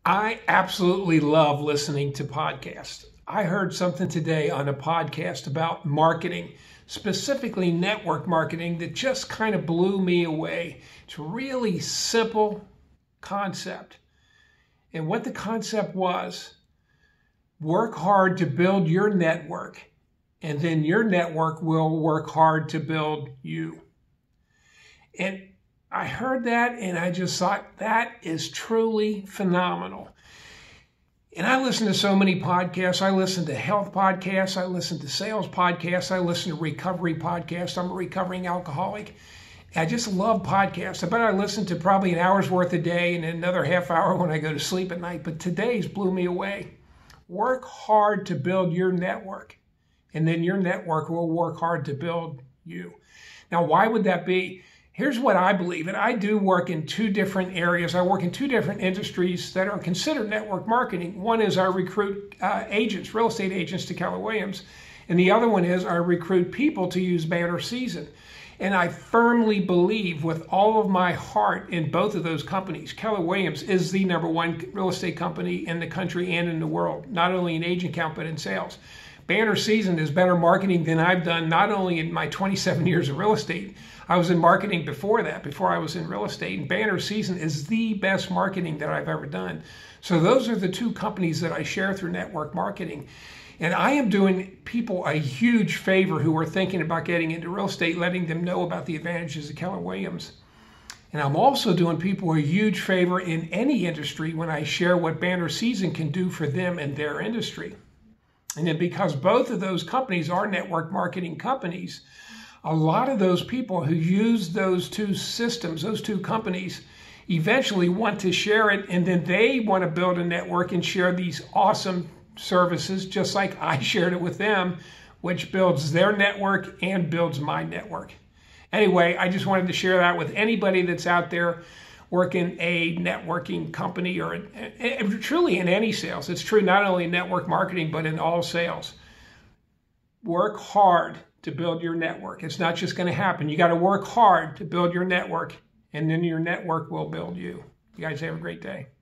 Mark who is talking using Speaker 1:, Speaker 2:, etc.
Speaker 1: I absolutely love listening to podcasts. I heard something today on a podcast about marketing, specifically network marketing, that just kind of blew me away. It's a really simple concept. And what the concept was, work hard to build your network, and then your network will work hard to build you. And I heard that and I just thought that is truly phenomenal. And I listen to so many podcasts. I listen to health podcasts. I listen to sales podcasts. I listen to recovery podcasts. I'm a recovering alcoholic. I just love podcasts. I bet I listen to probably an hour's worth a day and another half hour when I go to sleep at night. But today's blew me away. Work hard to build your network, and then your network will work hard to build you. Now, why would that be? Here's what I believe, and I do work in two different areas. I work in two different industries that are considered network marketing. One is I recruit agents, real estate agents to Keller Williams, and the other one is I recruit people to use Banner Season. And I firmly believe with all of my heart in both of those companies. Keller Williams is the #1 real estate company in the country and in the world, not only in agent count, but in sales. Banner Season is better marketing than I've done, not only in my 27 years of real estate. I was in marketing before that, before I was in real estate. And Banner Season is the best marketing that I've ever done. So those are the two companies that I share through network marketing. And I am doing people a huge favor who are thinking about getting into real estate, letting them know about the advantages of Keller Williams. And I'm also doing people a huge favor in any industry when I share what Banner Season can do for them and their industry. And then because both of those companies are network marketing companies, a lot of those people who use those two systems, those two companies, eventually want to share it, and then they want to build a network and share these awesome services, just like I shared it with them, which builds their network and builds my network. Anyway, I just wanted to share that with anybody that's out there working a networking company or truly in any sales. It's true not only in network marketing, but in all sales. Work hard to build your network. It's not just going to happen. You got to work hard to build your network, and then your network will build you. You guys have a great day.